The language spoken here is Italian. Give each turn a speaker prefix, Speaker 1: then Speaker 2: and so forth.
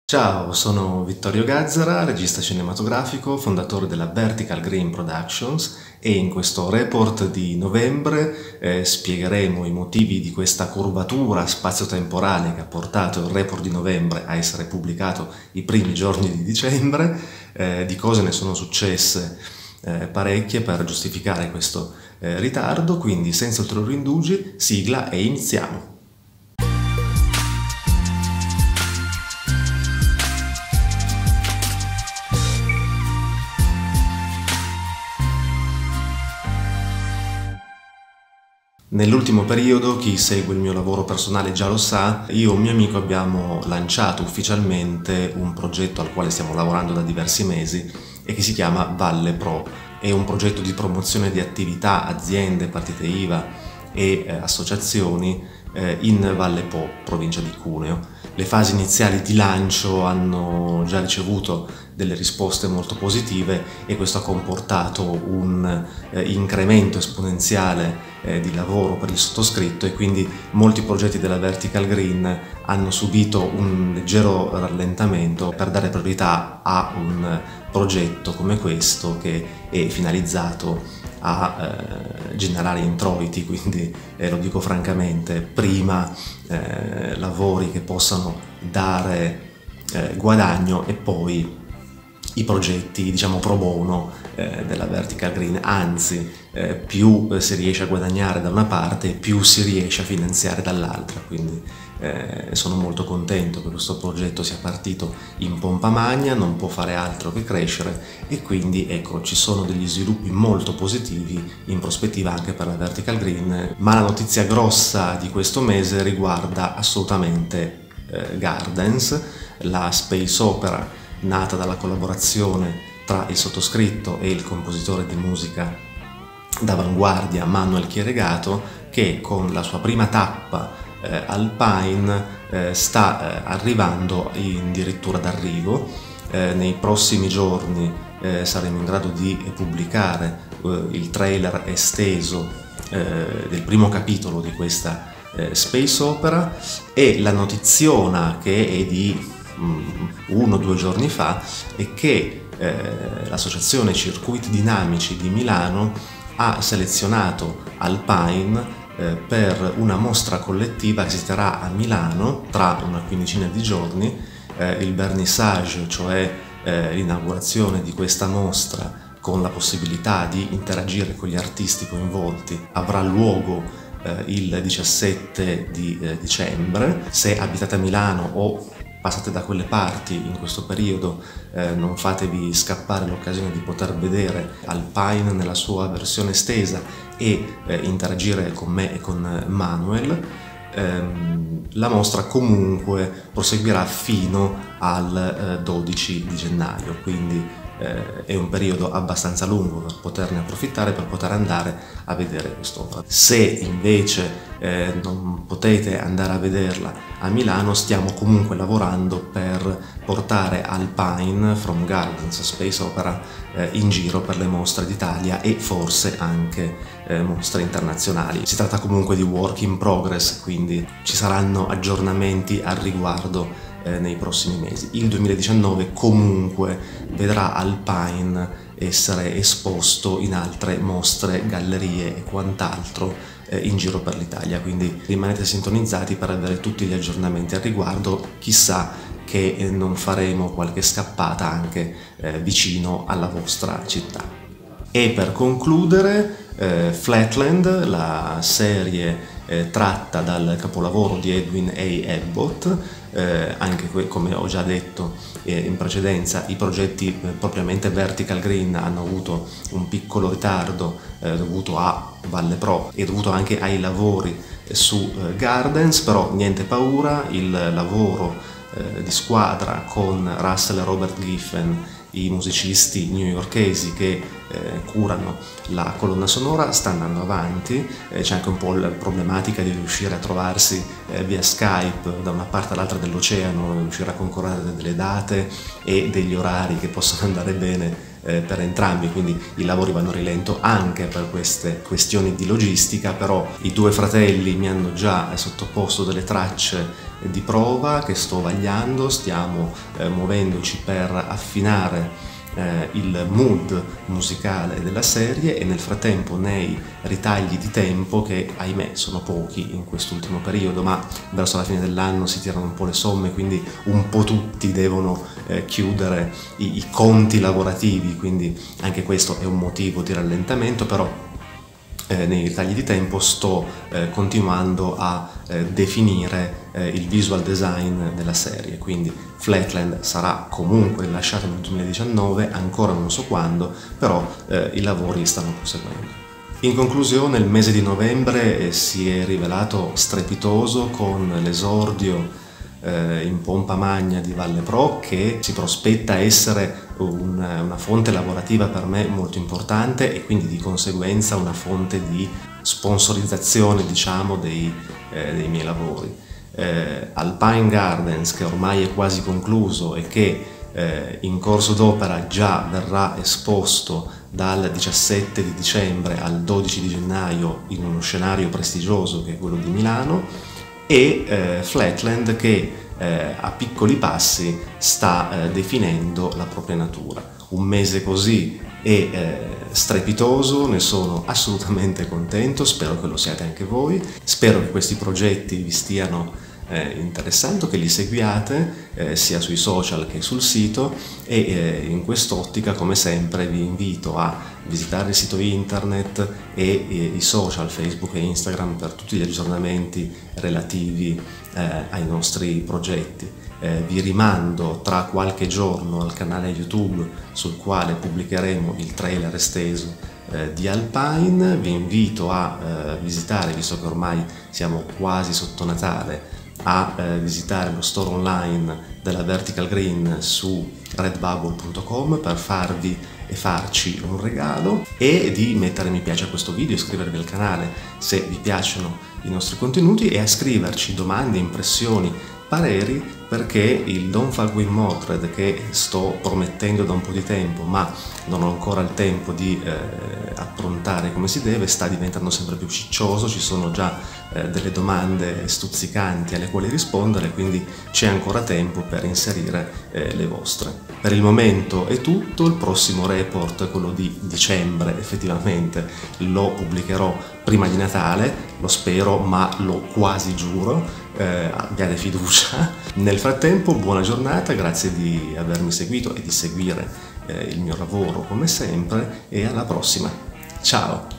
Speaker 1: Ciao, sono Vittorio Gazzara, regista cinematografico, fondatore della Vertical Green Productions e in questo report di novembre spiegheremo i motivi di questa curvatura spazio-temporale che ha portato il report di novembre a essere pubblicato i primi giorni di dicembre, di cose ne sono successe parecchie per giustificare questo ritardo, quindi senza ulteriori indugi, sigla e iniziamo. Nell'ultimo periodo, chi segue il mio lavoro personale già lo sa, io e un mio amico abbiamo lanciato ufficialmente un progetto al quale stiamo lavorando da diversi mesi e che si chiama Valle Pro. È un progetto di promozione di attività, aziende, partite IVA e associazioni in Valle Po, provincia di Cuneo. Le fasi iniziali di lancio hanno già ricevuto delle risposte molto positive e questo ha comportato un incremento esponenziale di lavoro per il sottoscritto e quindi molti progetti della Vertical Green hanno subito un leggero rallentamento per dare priorità a un progetto come questo che è finalizzato a generare introiti, quindi lo dico francamente, prima lavori che possano dare guadagno e poi i progetti, diciamo, pro bono della Vertical Green, anzi più si riesce a guadagnare da una parte più si riesce a finanziare dall'altra, quindi sono molto contento che questo progetto sia partito in pompa magna, non può fare altro che crescere e quindi ecco, ci sono degli sviluppi molto positivi in prospettiva anche per la Vertical Green, ma la notizia grossa di questo mese riguarda assolutamente Gardens, la space opera nata dalla collaborazione tra il sottoscritto e il compositore di musica d'avanguardia Manuel Chieregato, che con la sua prima tappa Alpine sta arrivando addirittura d'arrivo. Nei prossimi giorni saremo in grado di pubblicare il trailer esteso del primo capitolo di questa space opera e la notiziona, che è di 1 o 2 giorni fa, è che l'associazione Circuiti Dinamici di Milano ha selezionato Alpine per una mostra collettiva che si terrà a Milano tra una quindicina di giorni. Il vernissage, cioè l'inaugurazione di questa mostra con la possibilità di interagire con gli artisti coinvolti, avrà luogo il 17 di dicembre. Se abitate a Milano o passate da quelle parti in questo periodo, non fatevi scappare l'occasione di poter vedere Alpine nella sua versione estesa e interagire con me e con Manuel. La mostra comunque proseguirà fino al 12 di gennaio, quindi è un periodo abbastanza lungo per poterne approfittare, per poter andare a vedere quest'opera. Se invece non potete andare a vederla a Milano, stiamo comunque lavorando per portare Alpine from Gardens Space Opera in giro per le mostre d'Italia e forse anche mostre internazionali. Si tratta comunque di work in progress, quindi ci saranno aggiornamenti al riguardo nei prossimi mesi. Il 2019 comunque vedrà Alpine essere esposto in altre mostre, gallerie e quant'altro in giro per l'Italia, quindi rimanete sintonizzati per avere tutti gli aggiornamenti al riguardo. Chissà che non faremo qualche scappata anche vicino alla vostra città. E per concludere, Flatland, la serie tratta dal capolavoro di Edwin A. Abbott, anche come ho già detto in precedenza, i progetti propriamente Vertical Green hanno avuto un piccolo ritardo dovuto a Valle Pro e dovuto anche ai lavori su Gardens, però niente paura, il lavoro di squadra con Russell e Robert Giffen, i musicisti newyorkesi che curano la colonna sonora, sta andando avanti. C'è anche un po' la problematica di riuscire a trovarsi via Skype da una parte all'altra dell'oceano, riuscire a concordare delle date e degli orari che possono andare bene per entrambi, quindi i lavori vanno a rilento anche per queste questioni di logistica, però i due fratelli mi hanno già sottoposto delle tracce di prova che sto vagliando, stiamo muovendoci per affinare il mood musicale della serie, e nel frattempo nei ritagli di tempo, che ahimè sono pochi in quest'ultimo periodo, ma verso la fine dell'anno si tirano un po' le somme, quindi un po' tutti devono chiudere i conti lavorativi, quindi anche questo è un motivo di rallentamento, però nei ritagli di tempo sto continuando a definire il visual design della serie, quindi Flatland sarà comunque rilasciato nel 2019, ancora non so quando, però i lavori stanno proseguendo. In conclusione, il mese di novembre si è rivelato strepitoso con l'esordio in pompa magna di Valle Pro, che si prospetta essere una fonte lavorativa per me molto importante e quindi di conseguenza una fonte di sponsorizzazione, diciamo, dei miei lavori. Alpine Gardens, che ormai è quasi concluso e che in corso d'opera già verrà esposto dal 17 di dicembre al 12 di gennaio in uno scenario prestigioso che è quello di Milano, e Flatland che a piccoli passi sta definendo la propria natura. Un mese così è strepitoso, ne sono assolutamente contento, spero che lo siate anche voi, spero che questi progetti vi stiano interessando, che li seguiate sia sui social che sul sito, e in quest'ottica, come sempre, vi invito a visitare il sito internet e i social Facebook e Instagram per tutti gli aggiornamenti relativi ai nostri progetti. Vi rimando tra qualche giorno al canale YouTube sul quale pubblicheremo il trailer esteso di Alpine. Vi invito a visitare, visto che ormai siamo quasi sotto Natale, a visitare lo store online della Vertical Green su redbubble.com per farvi e farci un regalo, e di mettere mi piace a questo video, iscrivervi al canale se vi piacciono i nostri contenuti, e a scriverci domande, impressioni, pareri, perché il Don't Fuck With Mordred, che sto promettendo da un po' di tempo ma non ho ancora il tempo di approntare come si deve, sta diventando sempre più ciccioso, ci sono già delle domande stuzzicanti alle quali rispondere, quindi c'è ancora tempo per inserire le vostre. Per il momento è tutto, il prossimo report, quello di dicembre, effettivamente lo pubblicherò prima di Natale, lo spero ma lo quasi giuro, abbiate fiducia. Nel frattempo buona giornata, grazie di avermi seguito e di seguire il mio lavoro come sempre, e alla prossima, ciao!